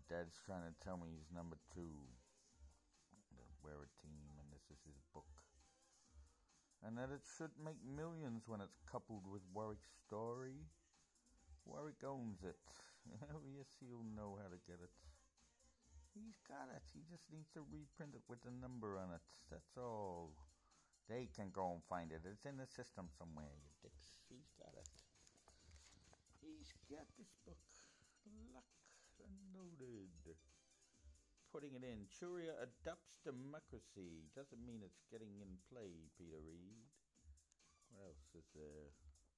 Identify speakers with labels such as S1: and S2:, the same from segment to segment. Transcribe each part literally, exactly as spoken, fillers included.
S1: Dad's trying to tell me he's number two. That we're a team and this is his book. And that it should make millions when it's coupled with Warwick's story. Warwick owns it. Yes, he'll know how to get it. He's got it. He just needs to reprint it with the number on it. That's all. They can go and find it. It's in the system somewhere, you dicks. He's got it. He's got this book. Locked and loaded. Putting it in. Churia adopts democracy. Doesn't mean it's getting in play, Peter Reed. What else is there?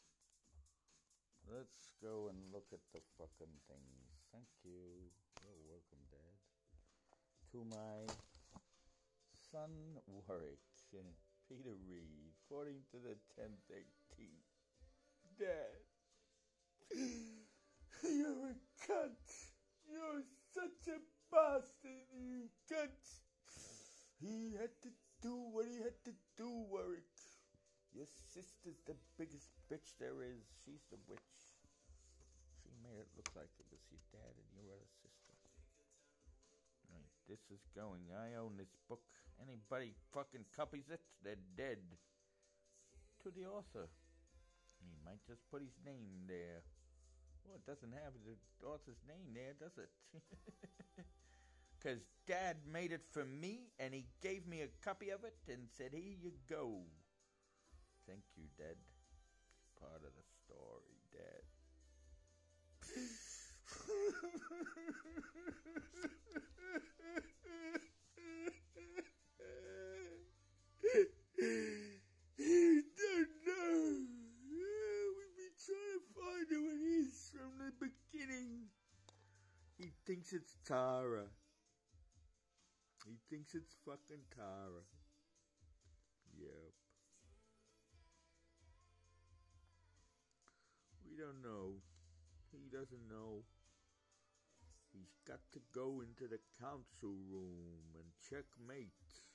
S1: Let's go and look at the fucking things. Thank you. You're welcome, Dad. To my son, Warwick. Peter Reed. According to the ten thirteen. Dad. You're a cunt. You're such a bastard, you cunt. He had to do what he had to do, Warwick. Your sister's the biggest bitch there is. She's the witch. She made it look like it was your dad and your other sister. Right, this is going. I own this book. Anybody fucking copies it, they're dead. To the author. He might just put his name there. Well, it doesn't have the author's name there, does it? Because Dad made it for me, and he gave me a copy of it and said, here you go. Thank you, Dad. Part of the story, Dad. You don't know. We've been trying to find who it is from the beginning. He thinks it's Tara. He thinks it's fucking Tara. Yep. We don't know. He doesn't know. He's got to go into the council room and checkmate.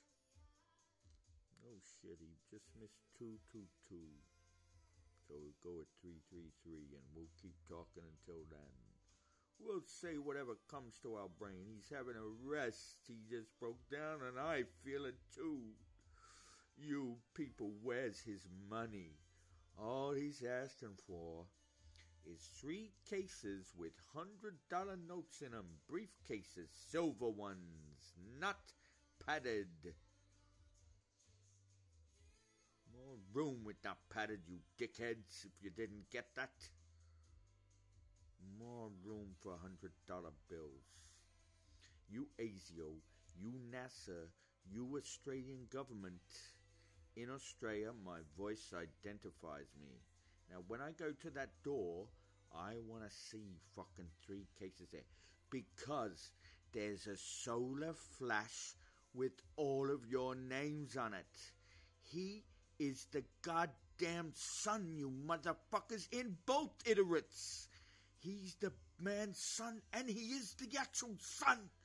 S1: Oh shit, he just missed two two two. So we'll go at three three three and we'll keep talking until then. We'll say whatever comes to our brain. He's having a rest. He just broke down and I feel it too. You people, where's his money? All he's asking for is three cases with hundred dollar notes in them. Briefcases, silver ones, not padded. More room with that padded, you dickheads, if you didn't get that. More room for hundred dollar bills. You ASIO, you NASA, you Australian government. In Australia, my voice identifies me. Now, when I go to that door, I want to see fucking three cases there. Because there's a solar flash with all of your names on it. He is the goddamn son, you motherfuckers, in both iterates. He's the man's son, and he is the actual son.